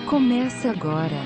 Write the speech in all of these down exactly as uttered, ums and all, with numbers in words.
Começa agora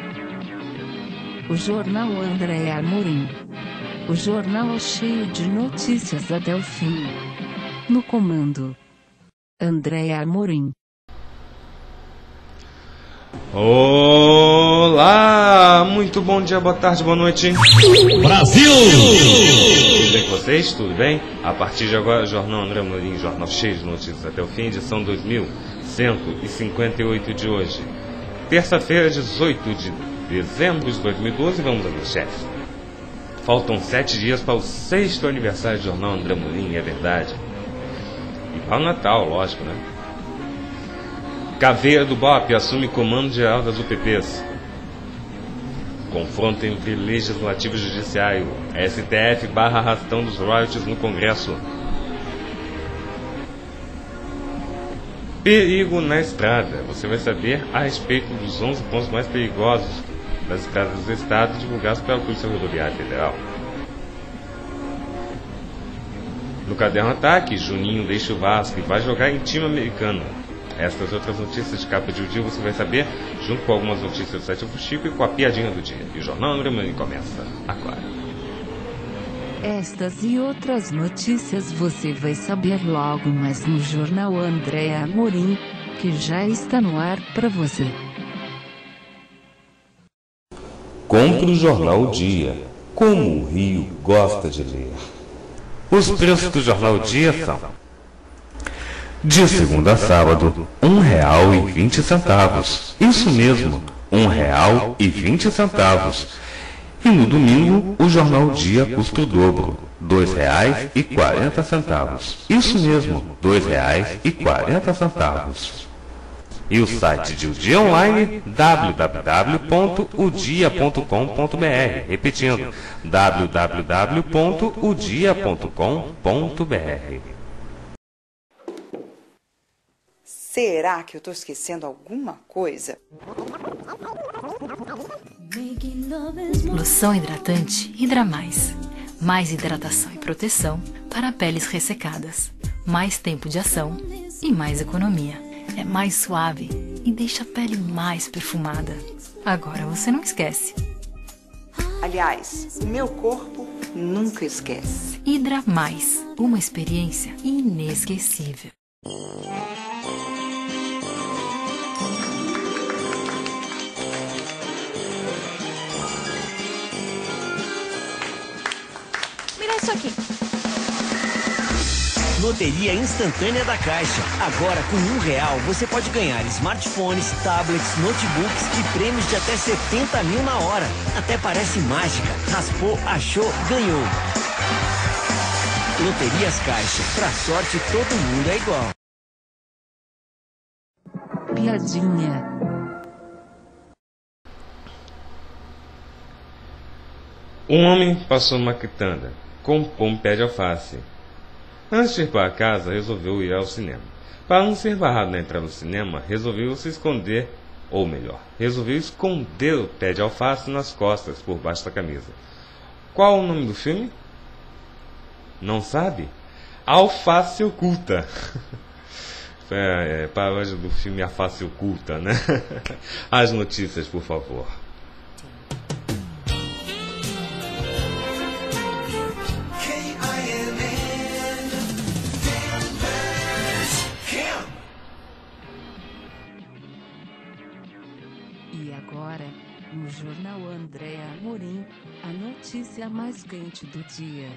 o Jornal André Amorim. O jornal cheio de notícias até o fim. No comando, André Amorim. Olá! Muito bom dia, boa tarde, boa noite. Brasil! Tudo bem com vocês? Tudo bem? A partir de agora, Jornal André Amorim, jornal cheio de notícias até o fim, edição dois mil cento e cinquenta e oito de hoje. Terça-feira, dezoito de dezembro de dois mil e doze, vamos aos chefes. Faltam sete dias para o sexto aniversário do Jornal André Amorim, é verdade. E para o Natal, lógico, né? Caveira do B O P assume comando geral das U P Ps. Confronto entre Legislativo e Judiciário. S T F barra arrastão dos royalties no Congresso. Perigo na estrada. Você vai saber a respeito dos onze pontos mais perigosos das estradas do Estado divulgados pela Polícia Rodoviária Federal. No Caderno Ataque, Juninho deixa o Vasco e vai jogar em time americano. Estas outras notícias de capa de dia você vai saber, junto com algumas notícias do site do Chico e com a piadinha do dia. E o Jornal André Amorim começa agora. Estas e outras notícias você vai saber logo mais no Jornal André Amorim, que já está no ar para você. Compre o Jornal O Dia, como o Rio gosta de ler. Os preços do Jornal O Dia são: de segunda a sábado, um real e vinte centavos. Isso mesmo, um real e vinte centavos. E no domingo, o Jornal O Dia custa o dobro, dois reais e quarenta centavos. Isso mesmo, dois reais e quarenta centavos. E o site de O Dia Online, w w w ponto o dia ponto com ponto b r. Repetindo, w w w ponto o dia ponto com ponto b r. Será que eu estou esquecendo alguma coisa? Loção hidratante Hidra Mais. Mais hidratação e proteção para peles ressecadas. Mais tempo de ação e mais economia. É mais suave e deixa a pele mais perfumada. Agora você não esquece. Aliás, o meu corpo nunca esquece. Hidra Mais. Uma experiência inesquecível. Isso aqui. Loteria instantânea da Caixa. Agora, com um real, você pode ganhar smartphones, tablets, notebooks e prêmios de até setenta mil na hora. Até parece mágica. Raspou, achou, ganhou. Loterias Caixa. Pra sorte, todo mundo é igual. Piadinha. Um homem passou numa quitanda, comprou um pé de alface. Antes de ir para casa, resolveu ir ao cinema. Para não ser barrado na entrada do cinema, resolveu se esconder, ou melhor, resolveu esconder o pé de alface nas costas, por baixo da camisa. Qual o nome do filme? Não sabe? Alface Oculta. É, é paródia do filme A Face Oculta, né? As notícias, por favor. E agora, no Jornal André Amorim, a notícia mais quente do dia.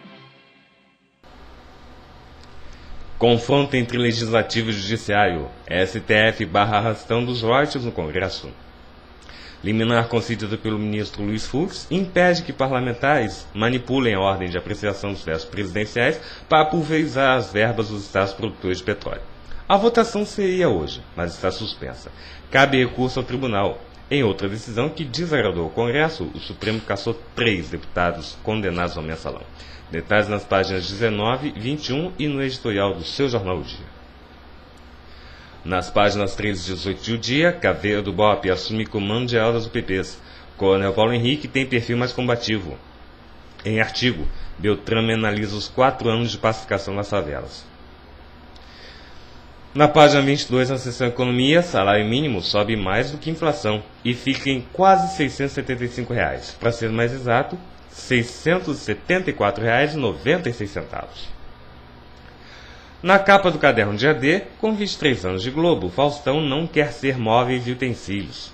Confronto entre Legislativo e Judiciário. S T F barra arrastão dos royalties no Congresso. Liminar concedida pelo ministro Luiz Fux impede que parlamentares manipulem a ordem de apreciação dos vetos presidenciais para pulverizar as verbas dos estados produtores de petróleo. A votação seria hoje, mas está suspensa. Cabe recurso ao tribunal. Em outra decisão que desagradou o Congresso, o Supremo cassou três deputados condenados ao mensalão. Detalhes nas páginas dezenove, vinte e um e no editorial do seu Jornal O Dia. Nas páginas treze e dezoito de O Dia, Caveira do B O P assume comando geral das U P Ps. Coronel Paulo Henrique tem perfil mais combativo. Em artigo, Beltrame analisa os quatro anos de pacificação nas favelas. Na página vinte e dois, na seção Economia, salário mínimo sobe mais do que inflação e fica em quase seiscentos e setenta e cinco reais. Para ser mais exato, seiscentos e setenta e quatro reais e noventa e seis centavos. Na capa do caderno de A D, com vinte e três anos de Globo, Faustão não quer ser móveis e utensílios.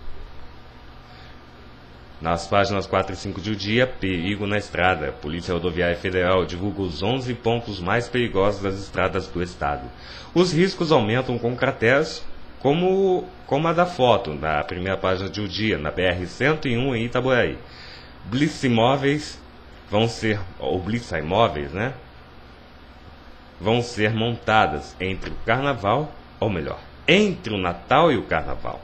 Nas páginas quatro e cinco de O Dia, perigo na estrada. Polícia Rodoviária Federal divulga os onze pontos mais perigosos das estradas do estado. Os riscos aumentam com crateras, como, como a da foto, na primeira página de O Dia, na B R cento e um em Itaboraí. Blitz-imóveis vão ser, ou blitz-imóveis, né? Vão ser montadas entre o Carnaval, ou melhor, entre o Natal e o Carnaval.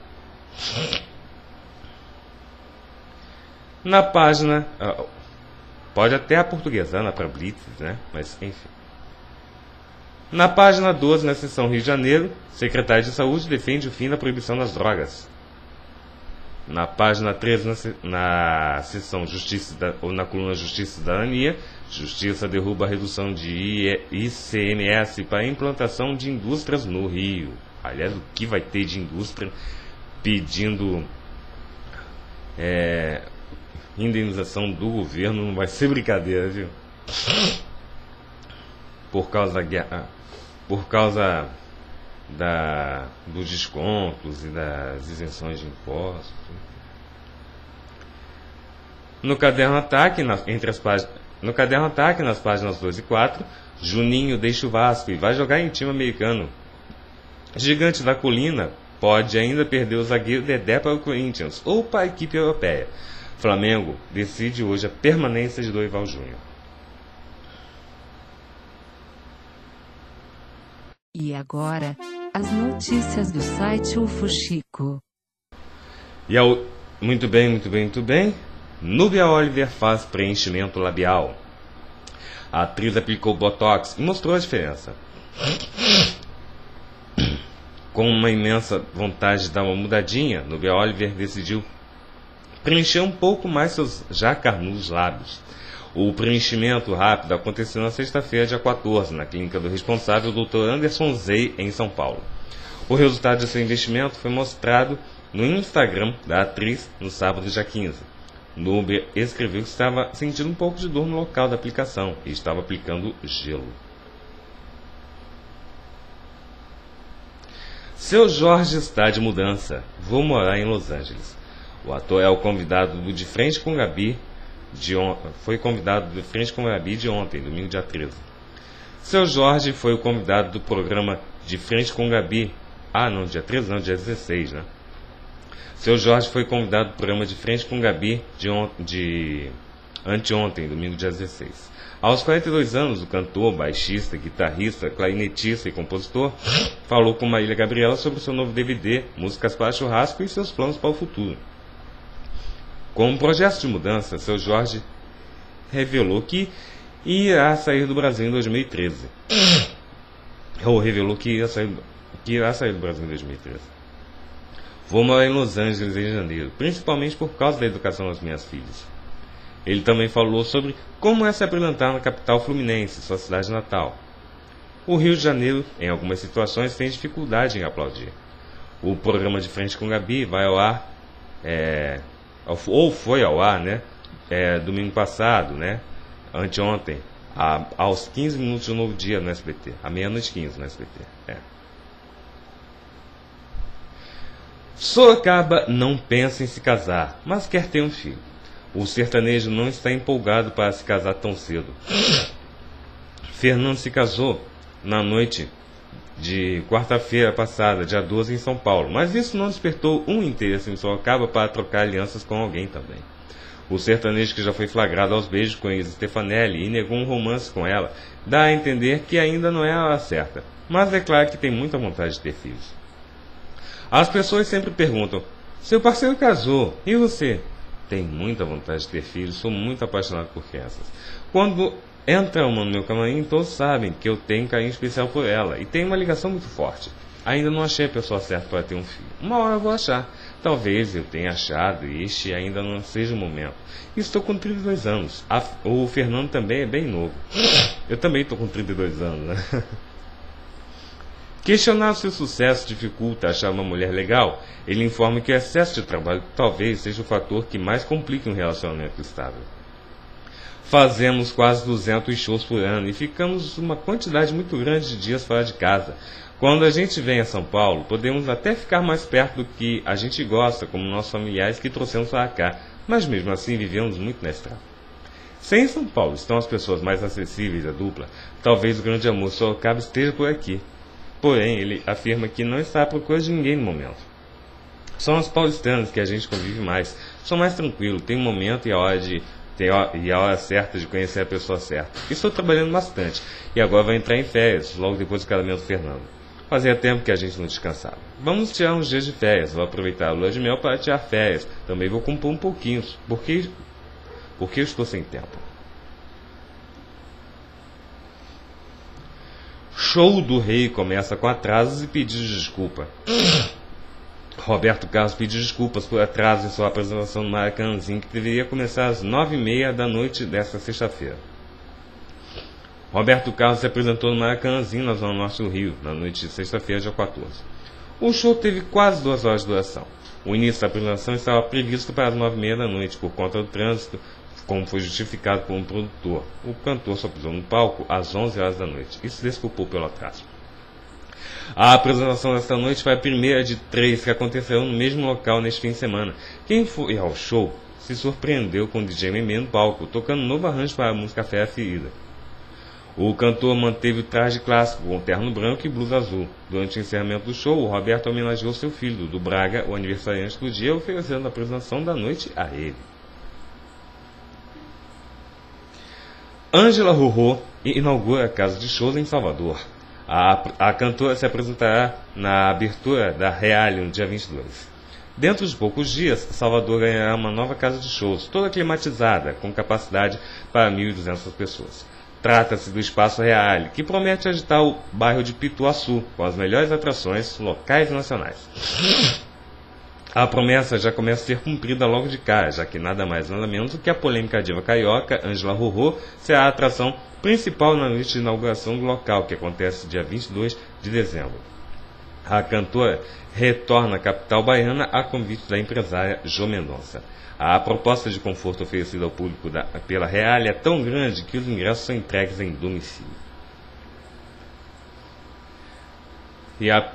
Na página, uh, pode até a portuguesana para blitz, né? Mas enfim. Na página doze, na seção Rio de Janeiro, secretário de Saúde defende o fim da proibição das drogas. Na página treze, na, se, na seção Justiça, da, ou na coluna Justiça e Cidadania, Justiça derruba a redução de I C M S para a implantação de indústrias no Rio. Aliás, o que vai ter de indústria pedindo é, indenização do governo não vai ser brincadeira, viu? Por causa da guerra, por causa da, dos descontos e das isenções de impostos. No caderno Ataque, na, entre as páginas, no caderno Ataque, nas páginas dois e quatro, Juninho deixa o Vasco e vai jogar em time americano. Gigante da Colina pode ainda perder o zagueiro Dedé para o Corinthians ou para a equipe europeia. Flamengo decide hoje a permanência de Dorival Júnior. E agora, as notícias do site U F O Chico. E ao... Muito bem, muito bem, muito bem. Núbia Oliver faz preenchimento labial. A atriz aplicou Botox e mostrou a diferença. Com uma imensa vontade de dar uma mudadinha, Núbia Oliver decidiu preencher um pouco mais seus já carnudos lábios. O preenchimento rápido aconteceu na sexta-feira, dia quatorze, na clínica do responsável, o doutor Anderson Zei, em São Paulo. O resultado de seu investimento foi mostrado no Instagram da atriz no sábado, dia quinze. Núbia escreveu que estava sentindo um pouco de dor no local da aplicação e estava aplicando gelo. Seu Jorge está de mudança. Vou morar em Los Angeles. O ator é o convidado do De Frente com Gabi de on... foi convidado do De Frente com Gabi de ontem, domingo, dia treze. Seu Jorge foi o convidado do programa De Frente com Gabi. Ah, não, dia treze não, dia dezesseis, né? Seu Jorge foi convidado do programa De Frente com Gabi de, on... de anteontem, domingo, dia dezesseis. Aos quarenta e dois anos, o cantor, baixista, guitarrista, clarinetista e compositor falou com Marília Gabriela sobre seu novo D V D, Músicas para Churrasco, e seus planos para o futuro. Com um projeto de mudança, seu Jorge revelou que irá sair do Brasil em dois mil e treze. Ou revelou que irá sair, que irá sair do Brasil em dois mil e treze. Vou morar em Los Angeles em janeiro, principalmente por causa da educação das minhas filhas. Ele também falou sobre como é se apresentar na capital fluminense, sua cidade natal. O Rio de Janeiro, em algumas situações, tem dificuldade em aplaudir. O programa De Frente com Gabi vai ao ar, é, ou foi ao ar, né, é, domingo passado, né, anteontem, a, aos quinze minutos do Novo Dia no S B T, à meia-noite e quinze no S B T. É. Sorocaba não pensa em se casar, mas quer ter um filho. O sertanejo não está empolgado para se casar tão cedo. Fernando se casou na noite de quarta-feira passada, dia doze, em São Paulo, mas isso não despertou um interesse em Sorocaba para trocar alianças com alguém também. O sertanejo, que já foi flagrado aos beijos com Isa Stefanelli e negou um romance com ela, dá a entender que ainda não é a hora certa, mas é claro que tem muita vontade de ter filhos. As pessoas sempre perguntam: seu parceiro casou, e você? Tenho muita vontade de ter filhos, sou muito apaixonado por crianças. Quando entra uma no meu camarim, todos sabem que eu tenho um carinho especial por ela e tenho uma ligação muito forte. Ainda não achei a pessoa certa para ter um filho. Uma hora eu vou achar. Talvez eu tenha achado e este ainda não seja o momento. Estou com trinta e dois anos. A, o Fernando também é bem novo. Eu também estou com trinta e dois anos, né? Questionado se o sucesso dificulta achar uma mulher legal, ele informa que o excesso de trabalho talvez seja o fator que mais complique um relacionamento estável. Fazemos quase duzentos shows por ano e ficamos uma quantidade muito grande de dias fora de casa. Quando a gente vem a São Paulo, podemos até ficar mais perto do que a gente gosta, como nossos familiares que trouxemos para cá, mas mesmo assim vivemos muito na estrada. Se em São Paulo estão as pessoas mais acessíveis à dupla, talvez o grande amor Sorocaba esteja por aqui. Porém, ele afirma que não está à procura de ninguém no momento. São os paulistanos que a gente convive mais. Sou mais tranquilo, tem um momento e a hora de tem a, e a hora certa de conhecer a pessoa certa. Estou trabalhando bastante e agora vai entrar em férias, logo depois do casamento do Fernando. Fazia tempo que a gente não descansava. Vamos tirar uns dias de férias, vou aproveitar a lua de mel para tirar férias. Também vou compor um pouquinho, porque, porque eu estou sem tempo. Show do Rei começa com atrasos e pedidos de desculpa. Roberto Carlos pediu desculpas por atraso em sua apresentação no Maracanãzinho, que deveria começar às nove e meia da noite desta sexta-feira. Roberto Carlos se apresentou no Maracanãzinho, na zona norte do Rio, na noite de sexta-feira, dia quatorze. O show teve quase duas horas de duração. O início da apresentação estava previsto para as nove e meia da noite, por conta do trânsito, como foi justificado por um produtor. O cantor só pisou no palco às onze horas da noite e se desculpou pelo atraso. A apresentação desta noite foi a primeira de três que acontecerão no mesmo local neste fim de semana. Quem foi ao show se surpreendeu com o D J Memê no palco, tocando um novo arranjo para a música Fé a Ferida. O cantor manteve o traje clássico, com terno branco e blusa azul. Durante o encerramento do show, o Roberto homenageou seu filho, Dudu Braga, o aniversariante do dia, oferecendo a apresentação da noite a ele. Ângela Rorô inaugura a casa de shows em Salvador. A, a cantora se apresentará na abertura da Reale no dia vinte e dois. Dentro de poucos dias, Salvador ganhará uma nova casa de shows, toda climatizada, com capacidade para mil e duzentas pessoas. Trata-se do Espaço Reale, que promete agitar o bairro de Pituaçu, com as melhores atrações locais e nacionais. A promessa já começa a ser cumprida logo de cara, já que nada mais nada menos do que a polêmica diva carioca, Ângela Rorô, será a atração principal na noite de inauguração do local, que acontece dia vinte e dois de dezembro. A cantora retorna à capital baiana a convite da empresária Jo Mendonça. A proposta de conforto oferecida ao público da, pela Reale é tão grande que os ingressos são entregues em domicílio. E a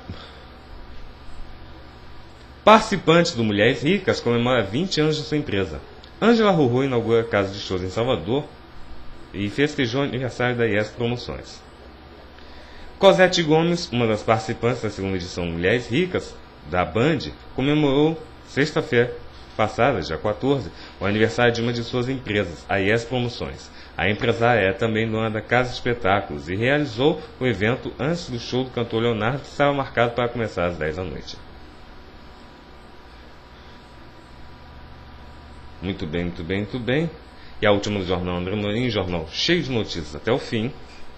participante do Mulheres Ricas comemora vinte anos de sua empresa. Ângela Rorô inaugura a casa de shows em Salvador e festejou o aniversário da I E S Promoções. Cosete Gomes, uma das participantes da segunda edição Mulheres Ricas, da Band, comemorou sexta-feira passada, dia quatorze, o aniversário de uma de suas empresas, a I E S Promoções. A empresária é também dona da Casa de Espetáculos e realizou o evento antes do show do cantor Leonardo, que estava marcado para começar às dez da noite. Muito bem, muito bem, muito bem. E a última do jornal André Morim, jornal cheio de notícias até o fim.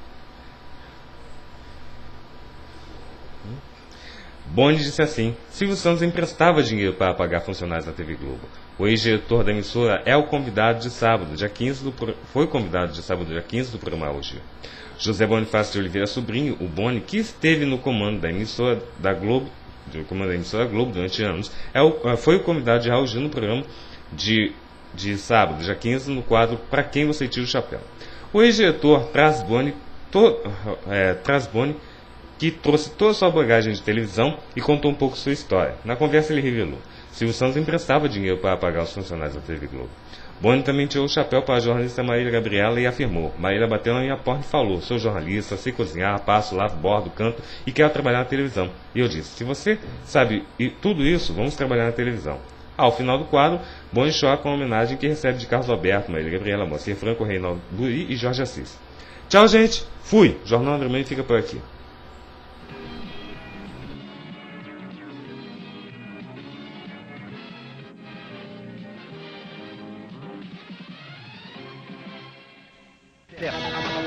Boni disse assim: Silvio Santos emprestava dinheiro para pagar funcionários da T V Globo. O ex-diretor da emissora é o convidado de sábado, dia quinze do pro... foi convidado de sábado, dia quinze do programa hoje. José Bonifácio de Oliveira Sobrinho, o Boni, que esteve no comando da emissora da Globo, do comando da emissora Globo durante anos, é o... foi o convidado de Raul Gil no programa de de sábado, dia quinze, no quadro Pra Quem Você Tira o Chapéu. O ex-diretor traz Boni, to, é, traz Boni, que trouxe toda a sua bagagem de televisão e contou um pouco sua história. Na conversa ele revelou: Silvio Santos emprestava dinheiro para pagar os funcionários da T V Globo. Boni também tirou o chapéu para a jornalista Marília Gabriela e afirmou: Marília bateu na minha porta e falou: sou jornalista, sei cozinhar, passo, lavo, bordo, canto e quero trabalhar na televisão. E eu disse: se você sabe tudo isso, vamos trabalhar na televisão. Ao final do quadro, Boni chora com a homenagem que recebe de Carlos Alberto, Marília Gabriela, Moacir Franco, Reinaldo Buri e Jorge Assis. Tchau, gente. Fui. Jornal André Morim fica por aqui. Yeah.